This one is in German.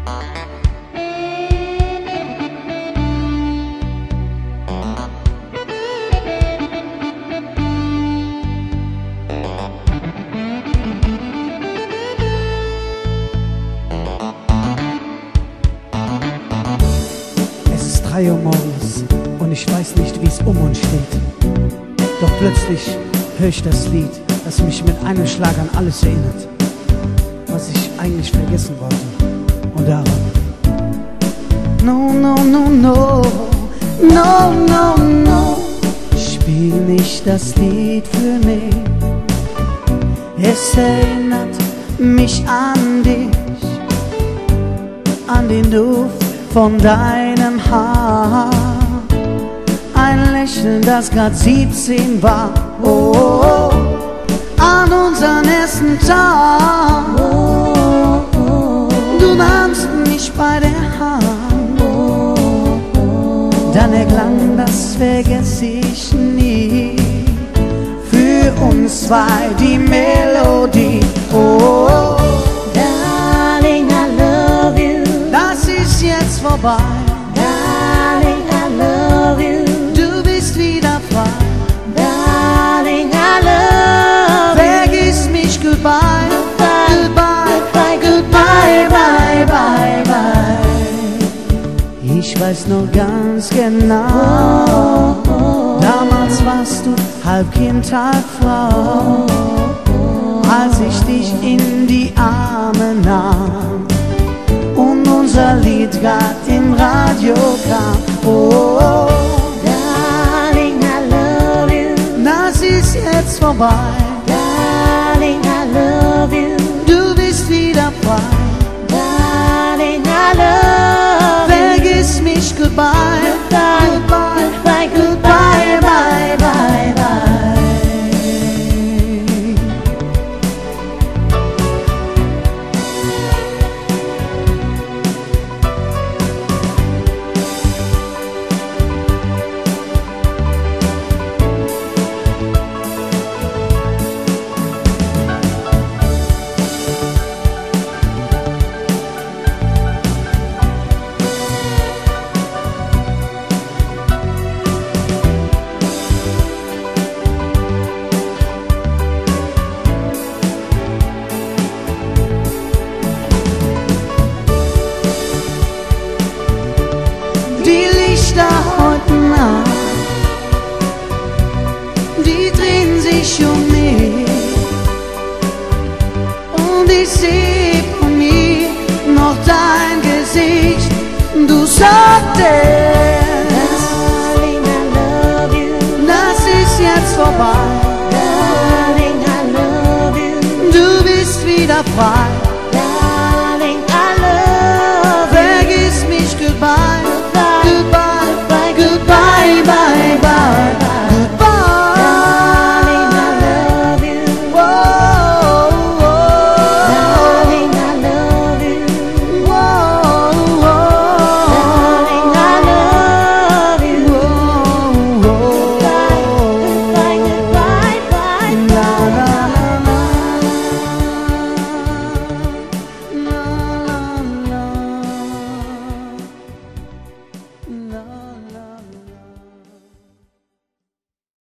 Es ist 3 Uhr morgens und ich weiß nicht, wie es um uns steht. Doch plötzlich höre ich das Lied, das mich mit einem Schlag an alles erinnert, was ich eigentlich vergessen wollte. Und daran: No, no, no, no, no, no, no. Spiel nicht das Lied für mich. Es erinnert mich an dich, an den Duft von deinem Haar, ein Lächeln, das grad 17 war. Oh, oh, oh. An unseren ersten Tag. Oh, oh. Du nahmst mich bei der Hand. Oh, oh. Dann erklang, das vergesse ich nie, für uns zwei die Melodie. Oh, oh. Darling, I love you. Das ist jetzt vorbei. Darling, I love you. Du bist wieder frei. Darling, I love you. Vergiss mich, goodbye. Goodbye, Goodbye, goodbye, bye, bye, bye. Ich weiß noch ganz genau, damals warst du halb Kind, halb Frau, als ich dich in die Arme nahm und unser Lied grad im Radio kam. Oh, oh. Darling, I love you. Das ist jetzt vorbei. Darling, I love you. Du bist wieder frei. Darling, I love you. Vergiss mich, goodbye. Goodbye, Goodbye, goodbye, bye, bye, bye. Die Lichter heute Nacht, die drehen sich um mich und ich seh von mir noch dein Gesicht. Du sagtest, Darling, I love you. das ist jetzt vorbei. Darling, I love you. Du bist wieder frei.